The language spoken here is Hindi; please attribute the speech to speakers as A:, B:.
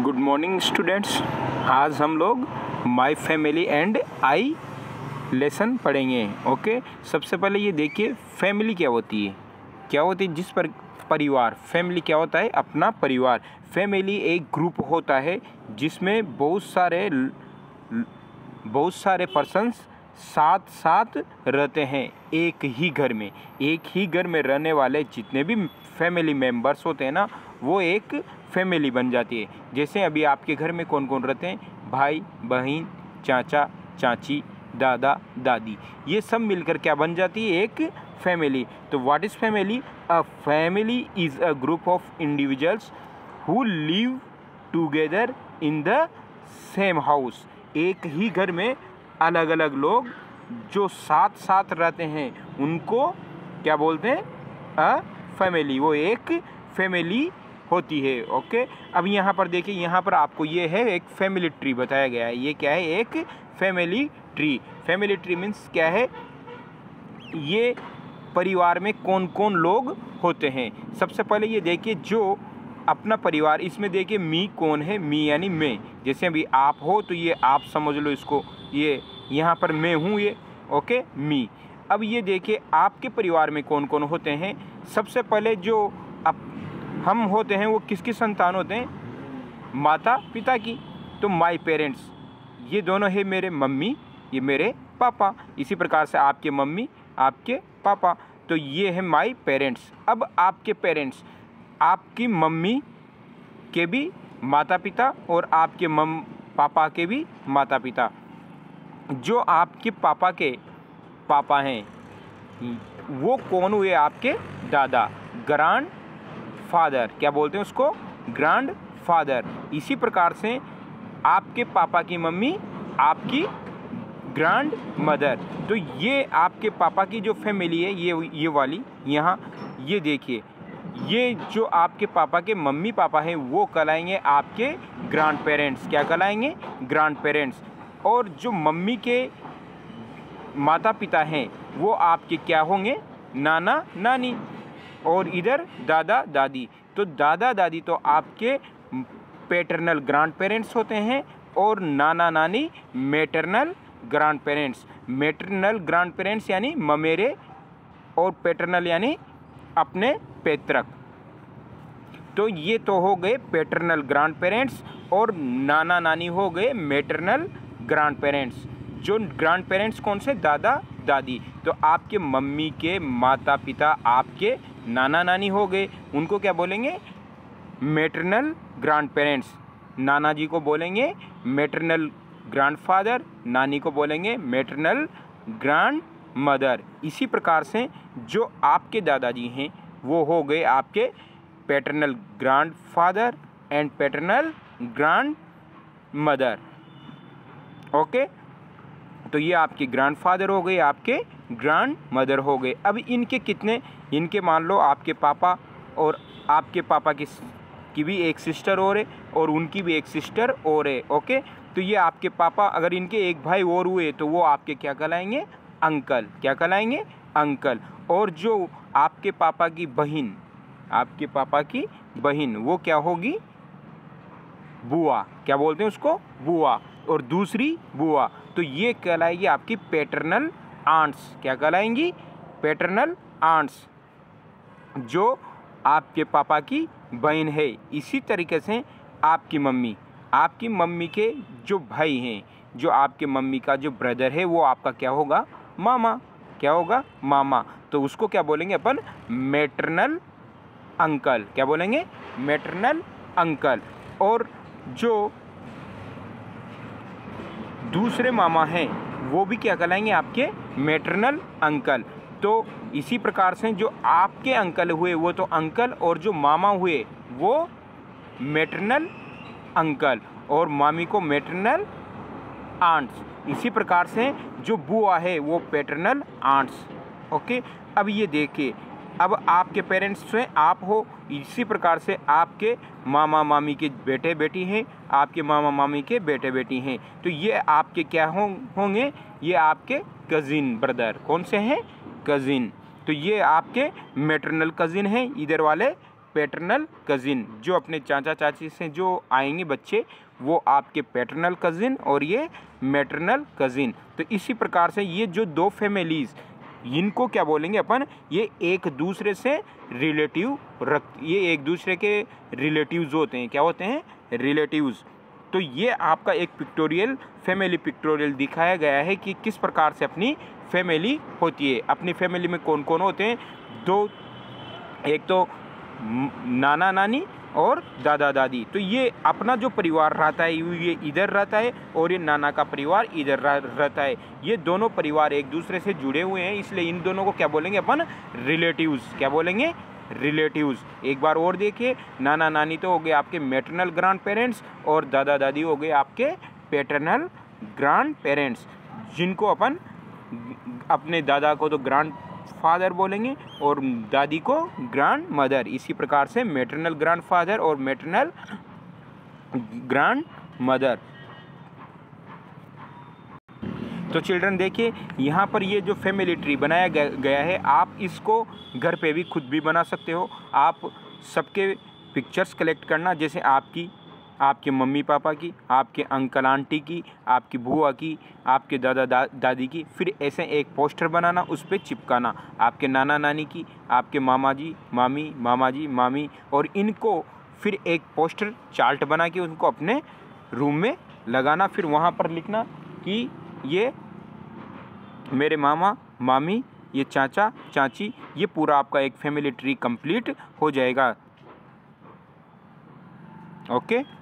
A: Good morning students. आज हम लोग my family and I lesson पढ़ेंगे। ओके, सबसे पहले ये देखिए फैमिली क्या होती है। जिस पर परिवार, फैमिली क्या होता है? अपना परिवार। फैमिली एक ग्रुप होता है जिसमें बहुत सारे पर्सन्स साथ साथ रहते हैं एक ही घर में। एक ही घर में रहने वाले जितने भी फैमिली मेंबर्स होते हैं ना, वो एक फैमिली बन जाती है। जैसे अभी आपके घर में कौन कौन रहते हैं? भाई बहन, चाचा चाची, दादा दादी, ये सब मिलकर क्या बन जाती है? एक फैमिली। तो what is family? A family is a group of individuals who live together in the same house. एक ही घर में अलग अलग लोग जो साथ साथ रहते हैं उनको क्या बोलते हैं? A family. वो एक फैमिली होती है। ओके, अब यहाँ पर देखिए, यहाँ पर आपको ये है एक फैमिली ट्री बताया गया है। ये क्या है? एक family tree. Family tree means क्या है? ये परिवार में कौन कौन लोग होते हैं। सबसे पहले ये देखिए, जो अपना परिवार, इसमें देखिए मी कौन है? मी यानी मैं। जैसे अभी आप हो तो ये आप समझ लो इसको, ये यहाँ पर मैं हूँ, ये ओके मी। अब ये देखिए आपके परिवार में कौन कौन होते हैं। सबसे पहले जो हम होते हैं वो किसकी संतान होते हैं? माता पिता की। तो माय पेरेंट्स, ये दोनों है मेरे मम्मी, ये मेरे पापा। इसी प्रकार से आपके मम्मी, आपके पापा, तो ये है माय पेरेंट्स। अब आपके पेरेंट्स, आपकी मम्मी के भी माता पिता और आपके पापा के भी माता पिता। जो आपके पापा के पापा हैं वो कौन हुए? आपके दादा, ग्रैंड फादर। क्या बोलते हैं उसको? Grandfather. इसी प्रकार से आपके पापा की मम्मी आपकी ग्रैंड मदर। तो ये आपके पापा की जो फैमिली है, ये वाली यहाँ, ये देखिए, ये जो आपके पापा के मम्मी पापा हैं वो कहलाएंगे आपके ग्रैंड पेरेंट्स। क्या कहलाएंगे? Grandparents. और जो मम्मी के माता पिता हैं वो आपके क्या होंगे? नाना नानी। और इधर दादा दादी। तो दादा दादी तो आपके पैटर्नल ग्रैंड पेरेंट्स होते हैं और नाना नानी maternal grandparents. Maternal grandparents यानी ममेरे, और पैटर्नल यानी अपने पैतृक। तो ये तो हो गए पैटर्नल ग्रैंड पेरेंट्स, और नाना नानी हो गए मैटरनल ग्रैंड पेरेंट्स। जो ग्रैंड पेरेंट्स कौन से? दादा दादी। तो आपके मम्मी के माता पिता आपके नाना नानी हो गए, उनको क्या बोलेंगे? Maternal grandparents. नाना जी को बोलेंगे मैटरनल ग्रैंडफादर, नानी को बोलेंगे मैटरनल ग्रैंड मदर। इसी प्रकार से जो आपके दादाजी हैं वो हो गए आपके paternal grandfather and paternal grandmother. Okay, तो ये आपके ग्रैंडफादर हो गए, आपके ग्रैंड मदर हो गए। अब इनके कितने? इनके मान लो आपके पापा और आपके पापा की भी एक सिस्टर और है, और उनकी भी एक सिस्टर और है। ओके, तो ये आपके पापा, अगर इनके एक भाई और हुए तो वो आपके क्या कहलाएंगे? अंकल। क्या कहलाएंगे? अंकल। और जो आपके पापा की बहन, आपके पापा की बहन, वो क्या होगी? बुआ। क्या बोलते हैं उसको? बुआ। और दूसरी बुआ, तो ये कहलाएगी आपकी पैटर्नल आंट्स। क्या कहलाएंगी? पैटर्नल आंट्स, जो आपके पापा की बहन है। इसी तरीके से आपकी मम्मी के जो भाई हैं, जो आपके मम्मी का जो ब्रदर है, वो आपका क्या होगा? मामा। क्या होगा? मामा। तो उसको क्या बोलेंगे अपन? Maternal uncle. क्या बोलेंगे? Maternal uncle. और जो दूसरे मामा हैं वो भी क्या कहलाएंगे? आपके मैटरनल अंकल। तो इसी प्रकार से जो आपके अंकल हुए वो तो अंकल, और जो मामा हुए वो मैटरनल अंकल, और मामी को मैटरनल आंट्स। इसी प्रकार से जो बुआ है वो पैटर्नल आंट्स। ओके, अब ये देखिए, अब आपके पेरेंट्स से आप हो, इसी प्रकार से आपके मामा मामी के बेटे बेटी हैं, आपके मामा मामी के बेटे बेटी हैं। तो ये आपके क्या होंगे? ये आपके कज़िन ब्रदर। कौन से हैं? कज़िन। तो ये आपके मैटरनल कज़िन हैं, इधर वाले पैटर्नल कज़िन, जो अपने चाचा चाची से जो आएंगे बच्चे वो आपके पैटर्नल कज़िन और ये मैटरनल कज़िन। तो इसी प्रकार से ये जो दो फैमिलीज़, इनको क्या बोलेंगे अपन, ये एक दूसरे से रिलेटिव ये एक दूसरे के रिलेटिव्स होते हैं। क्या होते हैं? रिलेटिव्स। तो ये आपका एक पिक्टोरियल, फैमिली पिक्टोरियल दिखाया गया है कि किस प्रकार से अपनी फैमिली होती है। अपनी फैमिली में कौन कौन होते हैं? दो, एक तो नाना नानी और दादा दादी। तो ये अपना जो परिवार रहता है ये इधर रहता है और ये नाना का परिवार इधर रहता है। ये दोनों परिवार एक दूसरे से जुड़े हुए हैं, इसलिए इन दोनों को क्या बोलेंगे अपन? रिलेटिव्स। क्या बोलेंगे? रिलेटिव्स। एक बार और देखिए, नाना नानी तो हो गए आपके मैटरनल ग्रैंड पेरेंट्स और दादा दादी हो गए आपके पैटर्नल ग्रैंड पेरेंट्स, जिनको अपन अपने दादा को तो ग्रैंड फादर बोलेंगे और दादी को ग्रैंड मदर। इसी प्रकार से मैटरनल ग्रैंड फादर और मैटरनल ग्रैंड मदर। तो चिल्ड्रन देखिए, यहाँ पर ये जो फैमिली ट्री बनाया गया है, आप इसको घर पे भी खुद भी बना सकते हो। आप सबके पिक्चर्स कलेक्ट करना, जैसे आपके मम्मी पापा की, आपके अंकल आंटी की, आपकी बुआ की, आपके दादा दादी की। फिर ऐसे एक पोस्टर बनाना, उस पर चिपकाना आपके नाना नानी की, आपके मामा जी मामी, और इनको फिर एक पोस्टर चार्ट बना के उनको अपने रूम में लगाना। फिर वहाँ पर लिखना कि ये मेरे मामा मामी, ये चाचा चाची। ये पूरा आपका एक फैमिली ट्री कंप्लीट हो जाएगा। ओके।